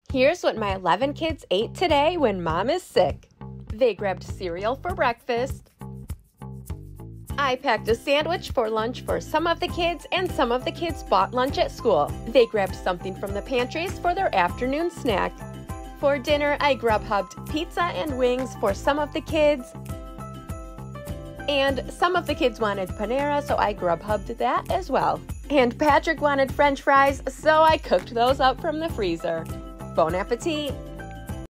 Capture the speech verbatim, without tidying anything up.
Here's what my eleven kids ate today when Mom is sick. They grabbed cereal for breakfast. I packed a sandwich for lunch for some of the kids, and some of the kids bought lunch at school. They grabbed something from the pantries for their afternoon snack. For dinner, I Grubhubbed pizza and wings for some of the kids. And some of the kids wanted Panera, so I Grubhubbed that as well. And Patrick wanted French fries, so I cooked those up from the freezer. Bon appetit!